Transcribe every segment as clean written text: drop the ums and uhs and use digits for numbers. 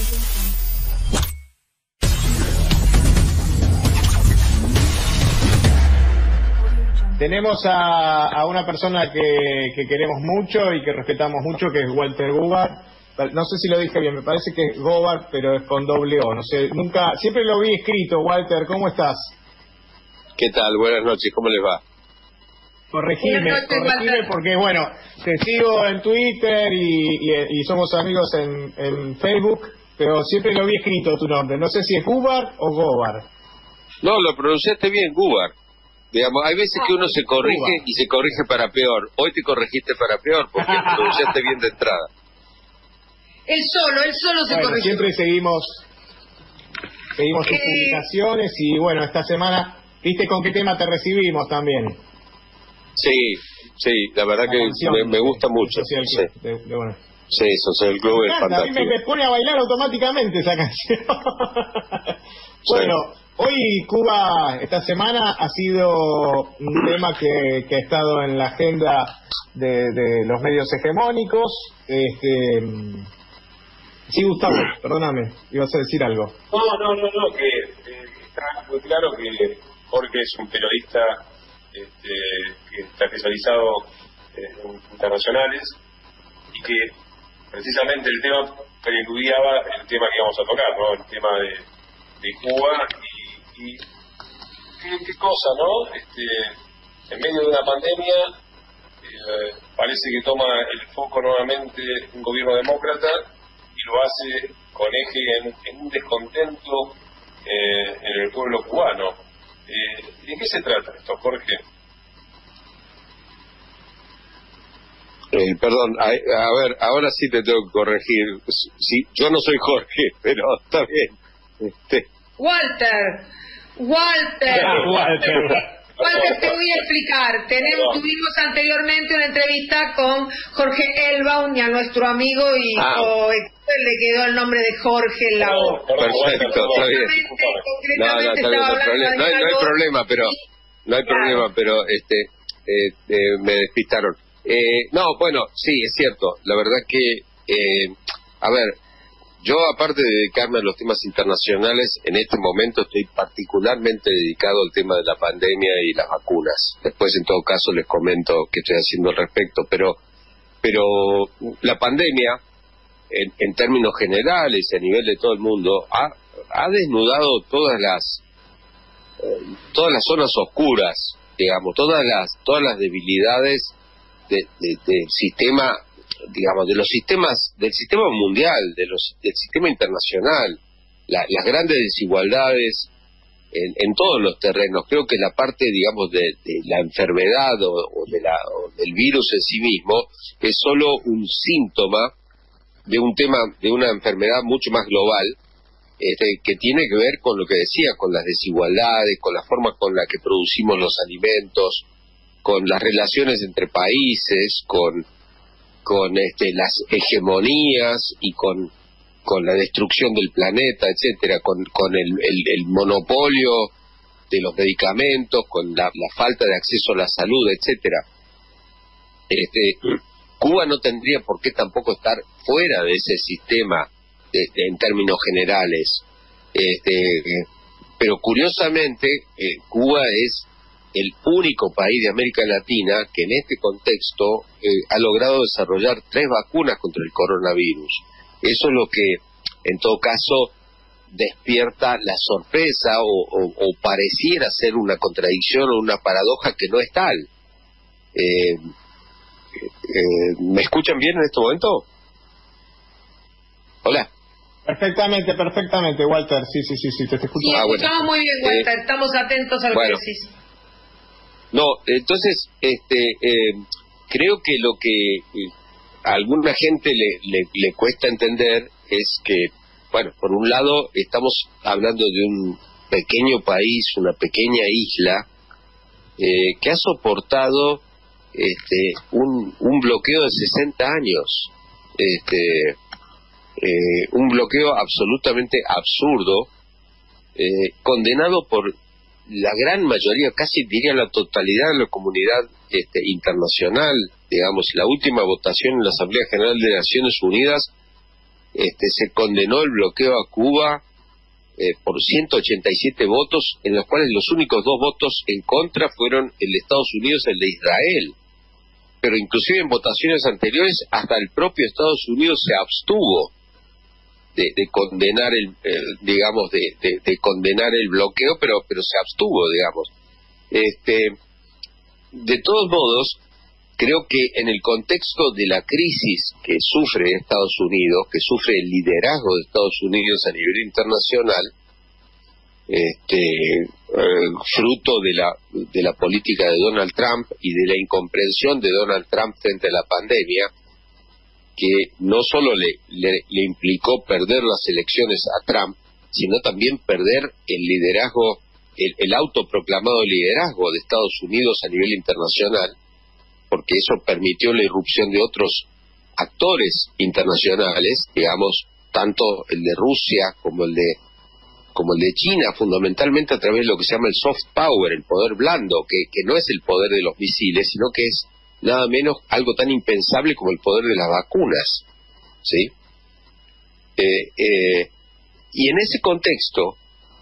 Tenemos a una persona que queremos mucho y que respetamos mucho, que es Walter Gubar. No sé si lo dije bien, me parece que es Gobar, pero es con doble O. No sé, nunca, siempre lo vi escrito. Walter, ¿cómo estás? ¿Qué tal? Buenas noches, ¿cómo les va? Corregime porque, bueno, te sigo en Twitter y somos amigos en Facebook, pero siempre lo vi escrito tu nombre. No sé si es Gubar o Gobar. No, lo pronunciaste bien, Gubar. Digamos, hay veces que uno se corrige Gubar. y se corrige para peor. Hoy te corregiste para peor porque pronunciaste bien de entrada. Él solo se corrigió. Siempre seguimos tus publicaciones y bueno, esta semana, ¿viste con qué tema te recibimos también? Sí, la verdad que me gusta mucho. Social Sí, bueno. sí, Social Club es A mí fantástico. me pone a bailar automáticamente esa canción. Bueno, hoy Cuba, esta semana, ha sido un tema que ha estado en la agenda de los medios hegemónicos. Sí, Gustavo, perdóname, ibas a decir algo. No, que está muy claro que Jorge es un periodista que está especializado en internacionales y que precisamente el tema preludiaba el tema que íbamos a tocar, ¿no? El tema de Cuba y qué cosa, ¿no? En medio de una pandemia parece que toma el foco nuevamente un gobierno demócrata y lo hace con eje en un descontento en el pueblo cubano. ¿De qué se trata esto, Jorge? Perdón, a ver, ahora sí te tengo que corregir. Sí, yo no soy Jorge, pero está bien. Walter, te voy a explicar. Tuvimos anteriormente una entrevista con Jorge Elbaum y a nuestro amigo y le quedó el nombre de Jorge en la O. Perfecto, está bien. No hay problema, pero me despistaron. No, bueno, sí, es cierto. La verdad que, a ver, yo aparte de dedicarme a los temas internacionales, en este momento estoy particularmente dedicado al tema de la pandemia y las vacunas. Después, en todo caso, les comento qué estoy haciendo al respecto. Pero la pandemia, en términos generales y a nivel de todo el mundo, ha desnudado todas las zonas oscuras, digamos, todas las debilidades del sistema, digamos, del sistema mundial, del sistema internacional, las grandes desigualdades en todos los terrenos. Creo que la parte, digamos, de la enfermedad o del virus en sí mismo es solo un síntoma de una enfermedad mucho más global, que tiene que ver con lo que decía, con las desigualdades, con la forma con la que producimos los alimentos, con las relaciones entre países, con las hegemonías y con la destrucción del planeta, etcétera, con el monopolio de los medicamentos, con la falta de acceso a la salud, etcétera. Cuba no tendría por qué tampoco estar fuera de ese sistema en términos generales, pero curiosamente Cuba es el único país de América Latina que en este contexto ha logrado desarrollar 3 vacunas contra el coronavirus. Eso es lo que, en todo caso, despierta la sorpresa o pareciera ser una contradicción o una paradoja que no es tal. ¿Me escuchan bien en este momento? Hola. Perfectamente, Walter. Sí, te escucho. Sí, escuchamos muy bien, Walter. Estamos atentos a lo que decís. No, entonces, creo que lo que a alguna gente le cuesta entender es que, bueno, por un lado estamos hablando de un pequeño país, una pequeña isla, que ha soportado un bloqueo de 60 años, un bloqueo absolutamente absurdo, condenado por la gran mayoría, casi diría la totalidad de la comunidad internacional. Digamos, la última votación en la Asamblea General de Naciones Unidas se condenó el bloqueo a Cuba por 187 votos, en los cuales los únicos 2 votos en contra fueron el de Estados Unidos y el de Israel. Pero inclusive en votaciones anteriores, hasta el propio Estados Unidos se abstuvo de condenar de condenar el bloqueo, pero se abstuvo, digamos. De todos modos, creo que en el contexto de la crisis que sufre Estados Unidos, que sufre el liderazgo de Estados Unidos a nivel internacional, fruto de la política de Donald Trump y de la incomprensión de Donald Trump frente a la pandemia, que no solo le implicó perder las elecciones a Trump, sino también perder el liderazgo, el autoproclamado liderazgo de Estados Unidos a nivel internacional, porque eso permitió la irrupción de otros actores internacionales, digamos, tanto el de Rusia como el de China, fundamentalmente a través de lo que se llama el soft power, el poder blando, que no es el poder de los misiles, sino que es nada menos algo tan impensable como el poder de las vacunas, ¿sí? Y en ese contexto,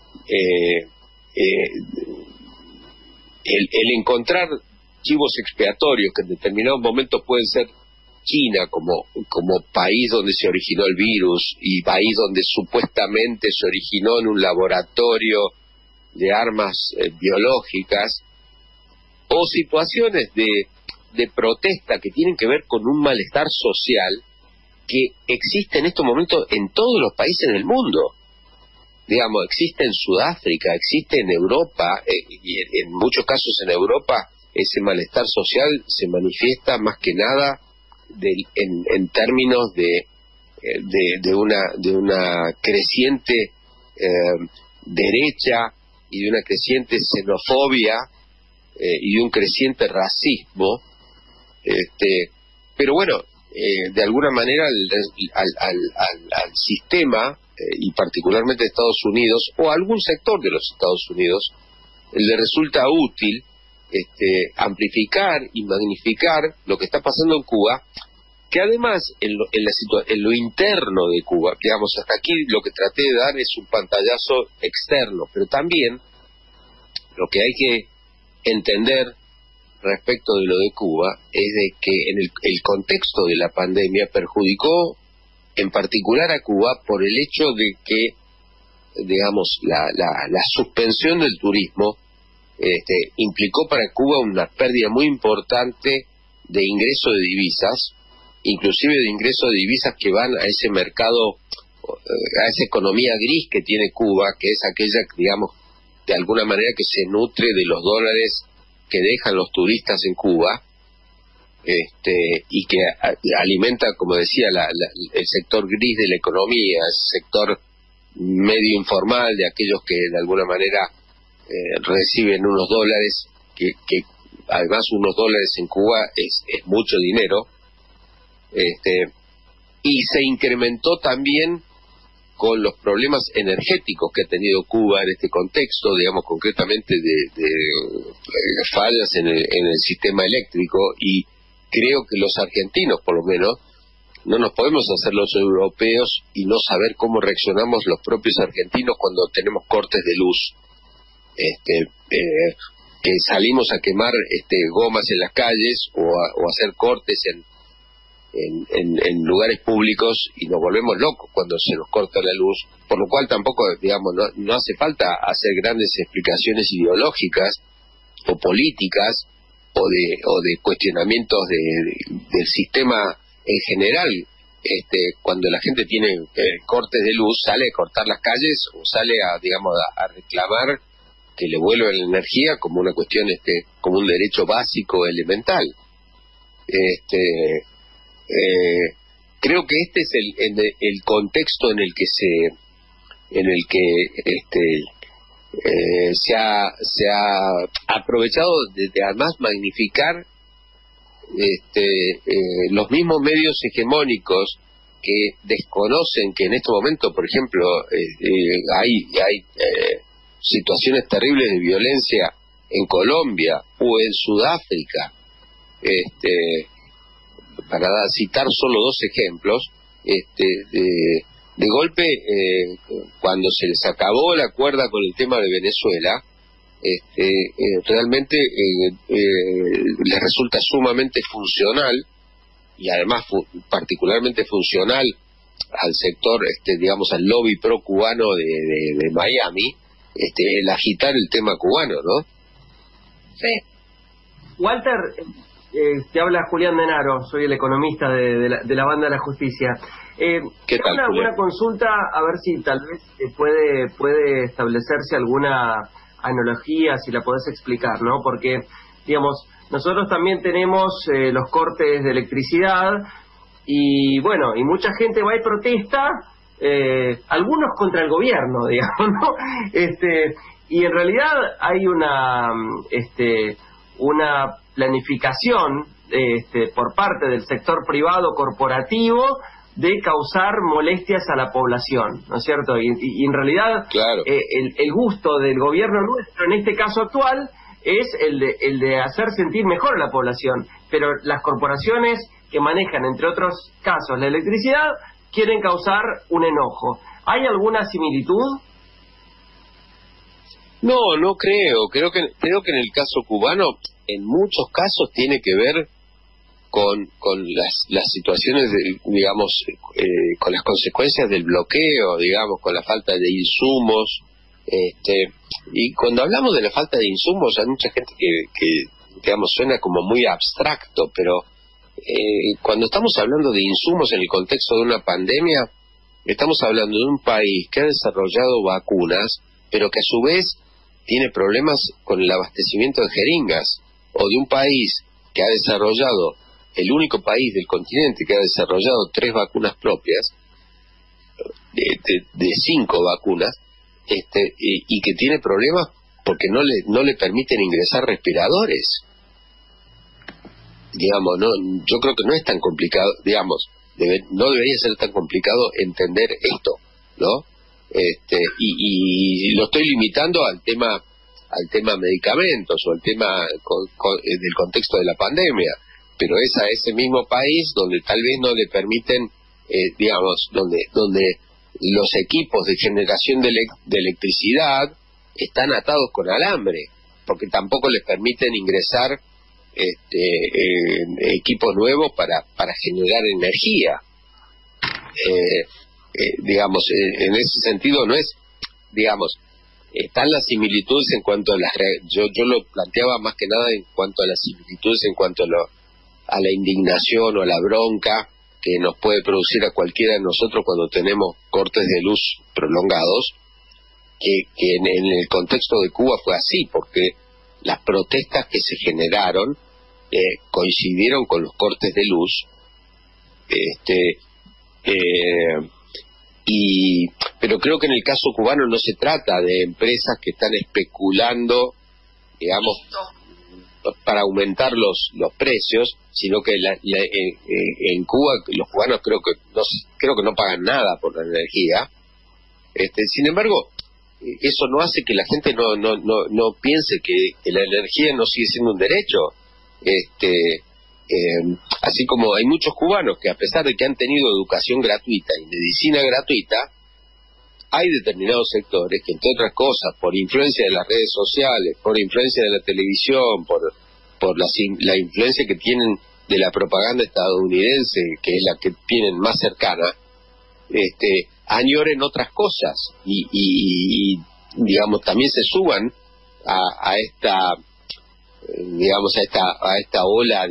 el encontrar chivos expiatorios que en determinados momentos pueden ser China como país donde se originó el virus y país donde supuestamente se originó en un laboratorio de armas biológicas, o situaciones de protesta que tienen que ver con un malestar social que existe en estos momentos en todos los países del mundo. Digamos, existe en Sudáfrica, existe en Europa, y en muchos casos en Europa ese malestar social se manifiesta más que nada en términos de una creciente derecha y de una creciente xenofobia y de un creciente racismo, pero bueno, de alguna manera al sistema y particularmente Estados Unidos o a algún sector de los Estados Unidos le resulta útil amplificar y magnificar lo que está pasando en Cuba, que además en lo interno de Cuba, digamos, hasta aquí lo que traté de dar es un pantallazo externo, pero también lo que hay que entender respecto de lo de Cuba es de que en el contexto de la pandemia perjudicó en particular a Cuba por el hecho de que, digamos, la suspensión del turismo implicó para Cuba una pérdida muy importante de ingreso de divisas, inclusive de ingreso de divisas que van a ese mercado, a esa economía gris que tiene Cuba, que es aquella, digamos, de alguna manera que se nutre de los dólares que dejan los turistas en Cuba, y que alimenta, como decía, el sector gris de la economía, el sector medio informal de aquellos que de alguna manera reciben unos dólares, que además unos dólares en Cuba es mucho dinero, y se incrementó también con los problemas energéticos que ha tenido Cuba en este contexto, digamos concretamente de fallas en el sistema eléctrico, y creo que los argentinos, por lo menos, no nos podemos hacer los europeos y no saber cómo reaccionamos los propios argentinos cuando tenemos cortes de luz, que salimos a quemar gomas en las calles o hacer cortes en lugares públicos y nos volvemos locos cuando se nos corta la luz, por lo cual tampoco, digamos, no hace falta hacer grandes explicaciones ideológicas o políticas o de cuestionamientos del sistema en general. Cuando la gente tiene cortes de luz, sale a cortar las calles o sale a reclamar que le vuelvan la energía como una cuestión, como un derecho básico elemental. Creo que este es el contexto en el que se ha aprovechado de además magnificar los mismos medios hegemónicos que desconocen que en este momento, por ejemplo, hay situaciones terribles de violencia en Colombia o en Sudáfrica, para citar solo dos ejemplos, de golpe, cuando se les acabó la cuerda con el tema de Venezuela, realmente les resulta sumamente funcional, y además particularmente funcional al sector, digamos, al lobby pro cubano de Miami, el agitar el tema cubano, ¿no? Sí. Walter, te habla Julián Denaro, soy el economista de la Banda de la Justicia. ¿Qué tal, una consulta, a ver si tal vez puede establecerse alguna analogía, si la podés explicar, ¿no? Porque, digamos, nosotros también tenemos los cortes de electricidad y, bueno, y mucha gente va y protesta, algunos contra el gobierno, digamos, ¿no? Y en realidad hay una planificación por parte del sector privado corporativo de causar molestias a la población, ¿no es cierto? Y en realidad, claro, el gusto del gobierno nuestro, en este caso actual, es el de hacer sentir mejor a la población, pero las corporaciones que manejan, entre otros casos, la electricidad, quieren causar un enojo. ¿Hay alguna similitud? No creo. Creo que en el caso cubano, en muchos casos tiene que ver con las situaciones, digamos, con las consecuencias del bloqueo, digamos, con la falta de insumos. Y cuando hablamos de la falta de insumos, hay mucha gente que digamos, suena como muy abstracto, pero cuando estamos hablando de insumos en el contexto de una pandemia, estamos hablando de un país que ha desarrollado vacunas, pero que a su vez tiene problemas con el abastecimiento de jeringas, o de un país que ha desarrollado, el único país del continente que ha desarrollado 3 vacunas propias, de 5 vacunas, y que tiene problemas porque no le permiten ingresar respiradores. Digamos, yo creo que no es tan complicado, digamos, no debería ser tan complicado entender esto, ¿no? Y lo estoy limitando al tema medicamentos o al tema del contexto de la pandemia, pero es a ese mismo país donde tal vez no le permiten, digamos, donde los equipos de generación de electricidad están atados con alambre, porque tampoco les permiten ingresar equipos nuevos para generar energía. Digamos, en ese sentido no es, digamos, están las similitudes en cuanto a yo lo planteaba más que nada en cuanto a las similitudes en cuanto a la indignación o a la bronca que nos puede producir a cualquiera de nosotros cuando tenemos cortes de luz prolongados, que en el contexto de Cuba fue así, porque las protestas que se generaron coincidieron con los cortes de luz, pero creo que en el caso cubano no se trata de empresas que están especulando, digamos, para aumentar los precios, sino que en Cuba los cubanos creo que no pagan nada por la energía. Sin embargo, eso no hace que la gente no piense que la energía no sigue siendo un derecho. Así como hay muchos cubanos que, a pesar de que han tenido educación gratuita y medicina gratuita, hay determinados sectores que, entre otras cosas, por influencia de las redes sociales, por influencia de la televisión, por la influencia que tienen de la propaganda estadounidense, que es la que tienen más cercana, añoren otras cosas y digamos, también se suban a esta, digamos, a esta ola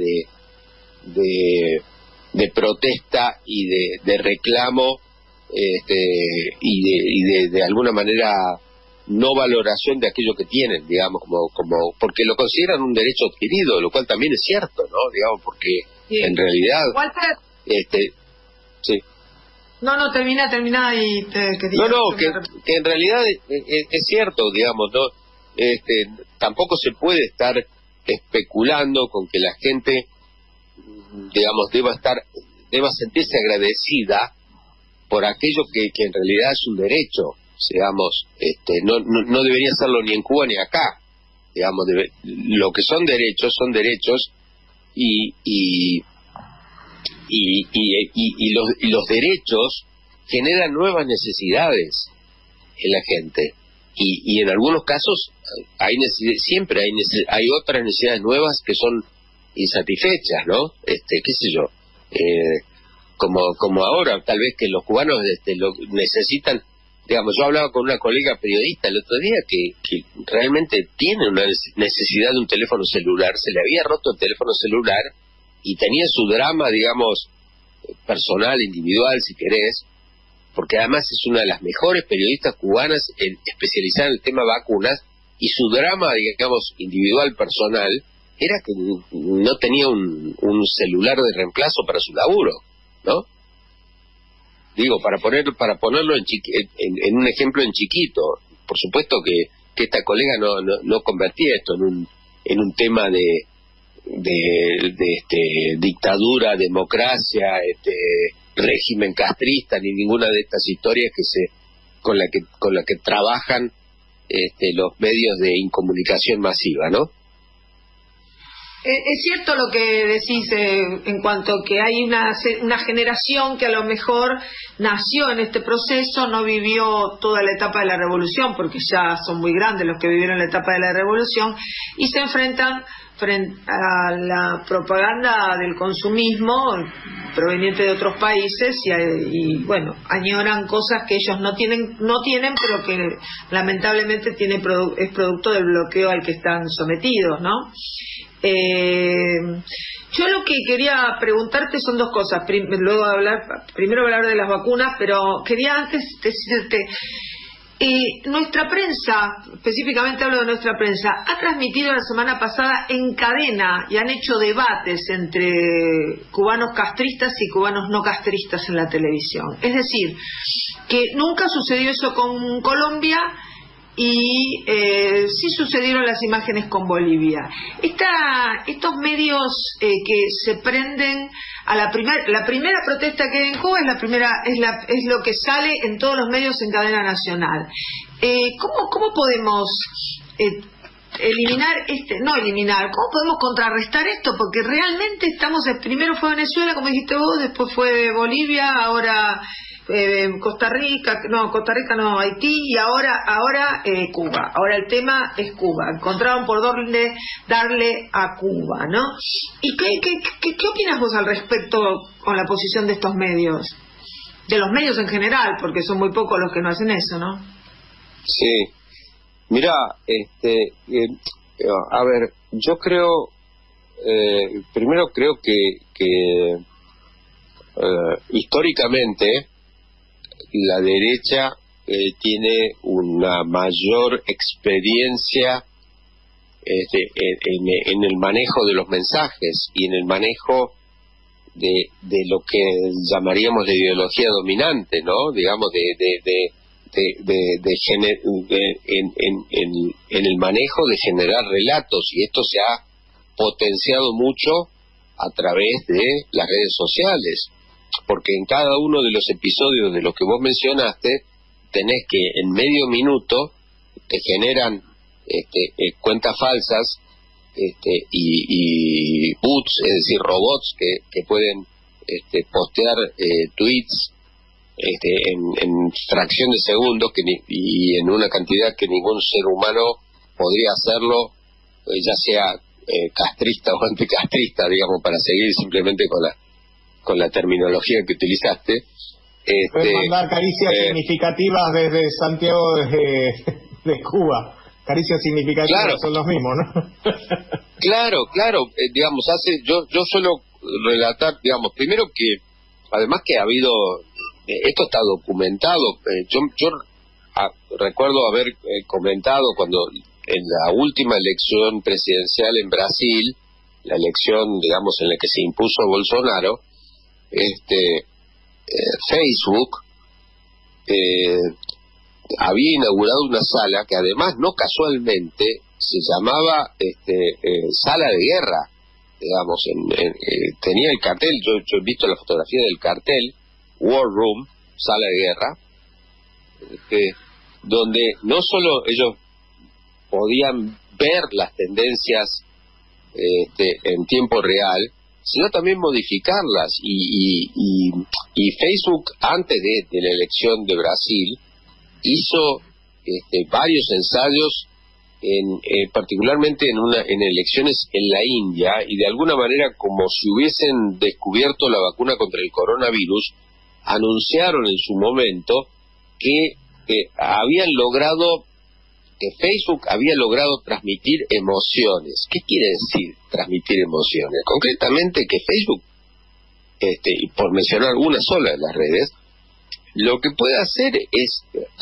de protesta y de reclamo, y de alguna manera no valoración de aquello que tienen, digamos, como porque lo consideran un derecho adquirido, lo cual también es cierto, ¿no? Digamos, porque sí, en realidad Walter, sí. No, termina y te quería... que en realidad es cierto, digamos, ¿no? Tampoco se puede estar especulando con que la gente, digamos, deba sentirse agradecida por aquello que en realidad es un derecho, digamos, no debería serlo ni en Cuba ni acá, digamos, lo que son derechos y y los derechos generan nuevas necesidades en la gente. Y en algunos casos siempre hay otras necesidades nuevas que son insatisfechas, ¿no? Qué sé yo, como ahora, tal vez que los cubanos lo necesitan. Digamos, yo hablaba con una colega periodista el otro día que realmente tiene una necesidad de un teléfono celular, se le había roto el teléfono celular y tenía su drama, digamos, personal, individual, si querés, porque además es una de las mejores periodistas cubanas especializada en el tema vacunas, y su drama, digamos, individual, personal, era que no tenía un celular de reemplazo para su laburo, ¿no? Digo, para ponerlo en un ejemplo en chiquito. Por supuesto que esta colega no convertía esto en un tema de dictadura, democracia, régimen castrista, ni ninguna de estas historias con la que trabajan los medios de incomunicación masiva, ¿no? Es cierto lo que decís en cuanto que hay una generación que a lo mejor nació en este proceso, no vivió toda la etapa de la revolución, porque ya son muy grandes los que vivieron la etapa de la revolución, y se enfrentan frente a la propaganda del consumismo proveniente de otros países y bueno, añoran cosas que ellos no tienen, pero que lamentablemente es producto del bloqueo al que están sometidos, ¿no? Yo lo que quería preguntarte son dos cosas. Primero hablar de las vacunas, pero quería antes decirte, nuestra prensa, específicamente hablo de nuestra prensa, ha transmitido la semana pasada en cadena y han hecho debates entre cubanos castristas y cubanos no castristas en la televisión. Es decir, que nunca sucedió eso con Colombia y sí sucedieron las imágenes con Bolivia. Estos medios que se prenden a la primera protesta que hay en Cuba es lo que sale en todos los medios en cadena nacional. ¿Cómo podemos cómo podemos contrarrestar esto? Porque realmente primero fue Venezuela, como dijiste vos, después fue Bolivia, ahora Costa Rica no, Haití, y ahora Cuba. Ahora el tema es Cuba. Encontraron por dónde darle a Cuba, ¿no? ¿Y qué opinas vos al respecto con la posición de estos medios? De los medios en general, porque son muy pocos los que no hacen eso, ¿no? Sí. Mira, a ver, yo creo, primero creo que históricamente la derecha tiene una mayor experiencia en el manejo de los mensajes y en el manejo de lo que llamaríamos la ideología dominante, ¿no? Digamos, en el manejo de generar relatos, y esto se ha potenciado mucho a través de las redes sociales, porque en cada uno de los episodios de los que vos mencionaste tenés que en medio minuto te generan cuentas falsas y bots, es decir, robots que pueden postear tweets en fracción de segundos y en una cantidad que ningún ser humano podría hacerlo, ya sea castrista o anticastrista, digamos, para seguir simplemente con la terminología que utilizaste. Pueden mandar caricias significativas desde Santiago de Cuba. Caricias significativas, claro. Son los mismos, ¿no? Claro, digamos, yo suelo relatar, digamos, primero que, además que ha habido, esto está documentado, yo recuerdo haber comentado cuando en la última elección presidencial en Brasil, la elección, digamos, en la que se impuso Bolsonaro, Facebook había inaugurado una sala que además no casualmente se llamaba Sala de Guerra, digamos, tenía el cartel, yo he visto la fotografía del cartel, War Room, Sala de Guerra, donde no solo ellos podían ver las tendencias en tiempo real, sino también modificarlas. Y Facebook, antes de la elección de Brasil, hizo varios ensayos, particularmente en elecciones en la India, y de alguna manera, como si hubiesen descubierto la vacuna contra el coronavirus, anunciaron en su momento que Facebook había logrado transmitir emociones. ¿Qué quiere decir transmitir emociones? Concretamente que Facebook, y por mencionar una sola de las redes, lo que puede hacer es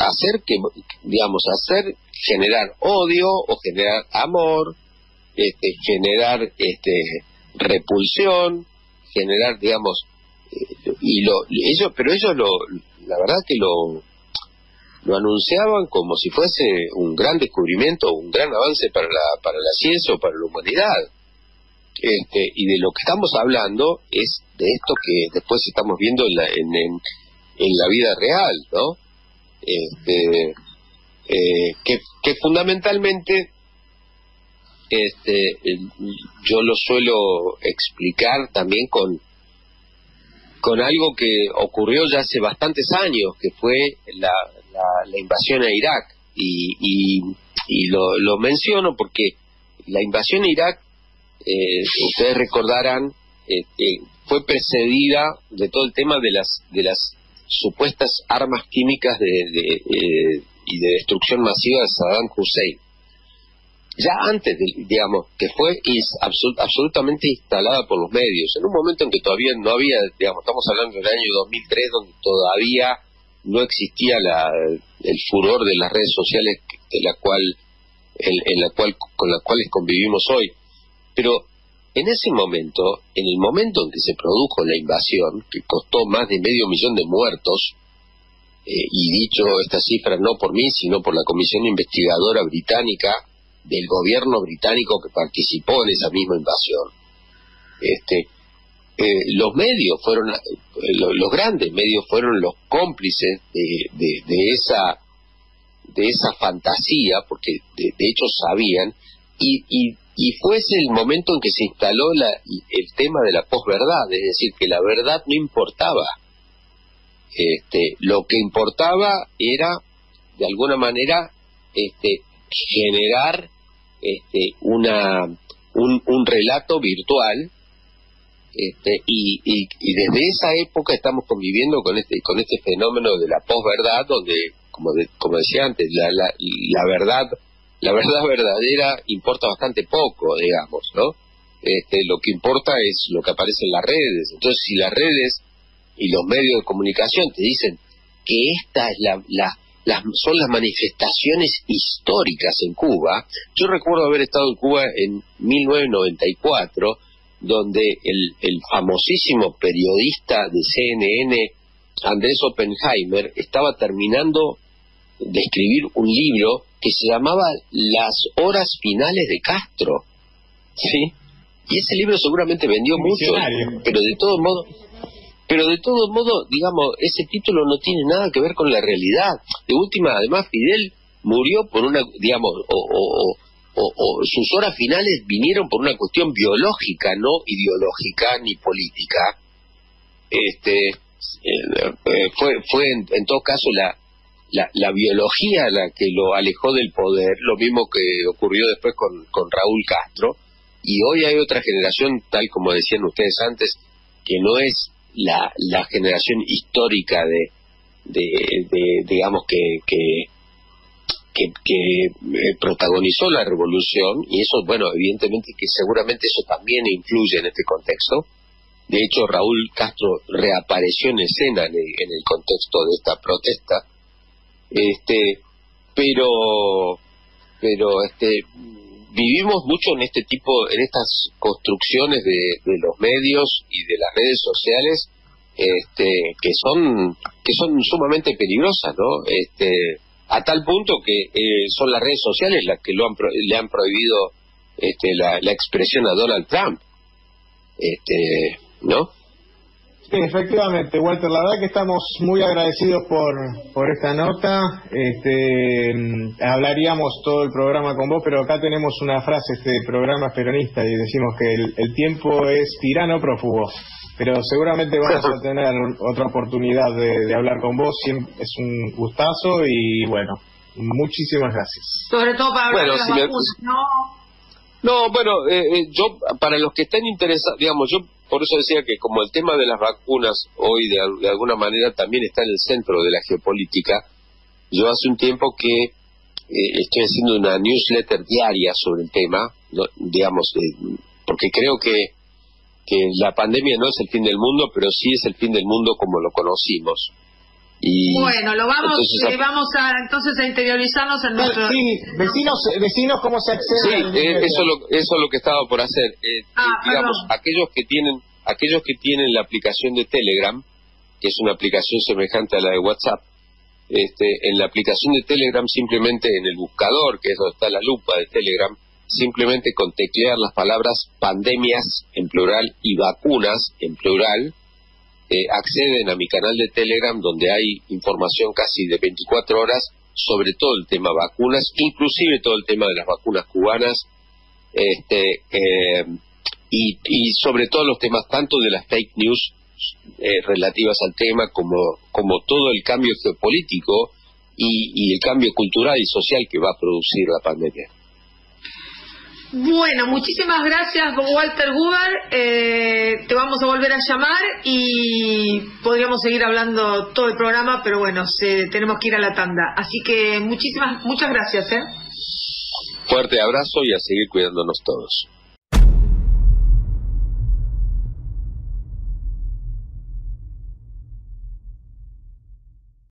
generar odio o generar amor, generar repulsión, generar, pero ellos la verdad que lo anunciaban como si fuese un gran descubrimiento, un gran avance para la ciencia o para la humanidad. Y de lo que estamos hablando es de esto que después estamos viendo en la vida real, ¿no? Que fundamentalmente yo lo suelo explicar también con algo que ocurrió ya hace bastantes años, que fue la invasión a Irak, y lo menciono porque la invasión a Irak, ustedes recordarán, fue precedida de todo el tema de las supuestas armas químicas y de destrucción masiva de Saddam Hussein. Ya antes, que fue absolutamente instalada por los medios, en un momento en que todavía no había, estamos hablando del año 2003, donde todavía no existía el furor de las redes sociales con las cuales convivimos hoy. Pero en ese momento, en el momento en que se produjo la invasión, que costó más de 500.000 de muertos, y dicho esta cifra no por mí, sino por la comisión investigadora británica del gobierno británico que participó en esa misma invasión, los medios fueron, los grandes medios fueron los cómplices de esa fantasía, porque de hecho sabían, y fue ese el momento en que se instaló el tema de la posverdad, es decir, que la verdad no importaba. Lo que importaba era, de alguna manera, generar un relato virtual, y desde esa época estamos conviviendo con este fenómeno de la posverdad, donde, como decía antes, la verdad verdadera importa bastante poco, digamos, ¿no? Lo que importa es lo que aparece en las redes. Entonces, si las redes y los medios de comunicación te dicen que esta es son las manifestaciones históricas en Cuba. Yo recuerdo haber estado en Cuba en 1994, donde el famosísimo periodista de CNN, Andrés Oppenheimer, estaba terminando de escribir un libro que se llamaba Las horas finales de Castro, ¿sí? Y ese libro seguramente vendió mucho, pero de todo modo, digamos, ese título no tiene nada que ver con la realidad. De última, además, Fidel murió por una, digamos, o sus horas finales vinieron por una cuestión biológica, no ideológica ni política. Fue en todo caso la biología la que lo alejó del poder, lo mismo que ocurrió después con Raúl Castro, y hoy hay otra generación, tal como decían ustedes antes, que no es la generación histórica digamos que protagonizó la revolución, y eso, bueno, evidentemente que seguramente eso también influye en este contexto. De hecho, Raúl Castro reapareció en escena en el contexto de esta protesta, pero vivimos mucho en en estas construcciones de los medios y de las redes sociales, que son sumamente peligrosas, ¿no? A tal punto que son las redes sociales las que le han prohibido la expresión a Donald Trump, ¿no? Sí, efectivamente, Walter, la verdad que estamos muy agradecidos por esta nota. Hablaríamos todo el programa con vos, pero acá tenemos una frase, este programa es peronista, y decimos que el tiempo es tirano prófugo. Pero seguramente vamos a tener otra oportunidad de hablar con vos. Es un gustazo y bueno, muchísimas gracias. Sobre todo para hablar de las vacunas, ¿no? No, bueno, yo, para los que estén interesados, digamos, yo por eso decía que como el tema de las vacunas hoy de alguna manera también está en el centro de la geopolítica, yo hace un tiempo que estoy haciendo una newsletter diaria sobre el tema, ¿no? Digamos, porque creo que la pandemia no es el fin del mundo, pero sí es el fin del mundo como lo conocimos. Y bueno, lo vamos entonces a interiorizarnos en nuestro... Sí, vecinos cómo se accede. Sí, eso es lo que estaba por hacer. Digamos, aquellos que tienen la aplicación de Telegram, que es una aplicación semejante a la de WhatsApp, en la aplicación de Telegram simplemente en el buscador, que es donde está la lupa de Telegram, simplemente con teclear las palabras pandemias en plural y vacunas en plural, acceden a mi canal de Telegram donde hay información casi de 24 horas sobre todo el tema vacunas, inclusive todo el tema de las vacunas cubanas, y sobre todo los temas tanto de las fake news relativas al tema como todo el cambio geopolítico y el cambio cultural y social que va a producir la pandemia. Bueno, muchísimas gracias, Walter Gruber. Te vamos a volver a llamar y podríamos seguir hablando todo el programa, pero bueno, tenemos que ir a la tanda. Así que muchas gracias. Fuerte abrazo y a seguir cuidándonos todos.